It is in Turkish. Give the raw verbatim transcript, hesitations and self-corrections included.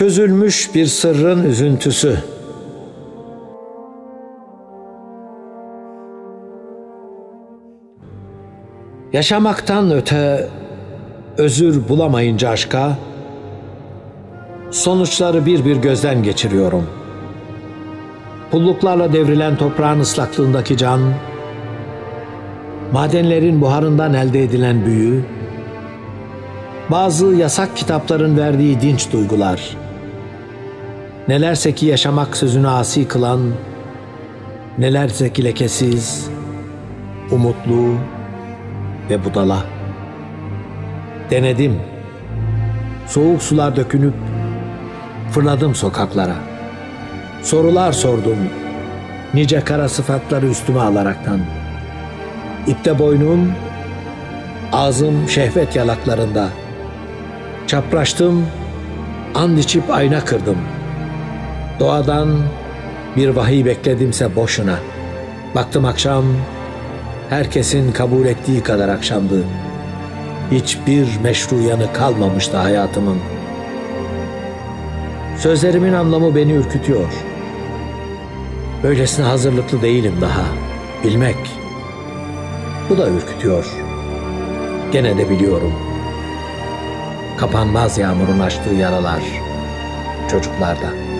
Çözülmüş bir sırrın üzüntüsü. Yaşamaktan öte özür bulamayınca aşka, sonuçları bir bir gözden geçiriyorum. Pulluklarla devrilen toprağın ıslaklığındaki can, madenlerin buharından elde edilen büyü, bazı yasak kitapların verdiği dinç duygular, nelerse ki yaşamak sözünü asi kılan, nelerse ki lekesiz, umutlu ve budala. Denedim. Soğuk sular dökünüp fırladım sokaklara. Sorular sordum, nice kara sıfatları üstüme alaraktan. İpte boynum, ağzım şehvet yalaklarında. Çapraştım, and içip ayna kırdım. Doğadan bir vahiy bekledimse boşuna. Baktım akşam, herkesin kabul ettiği kadar akşamdı. Hiçbir meşru yanı kalmamıştı hayatımın. Sözlerimin anlamı beni ürkütüyor. Böylesine hazırlıklı değilim daha. Bilmek. Bu da ürkütüyor. Gene de biliyorum. Kapanmaz yağmurun açtığı yaralar çocuklarda.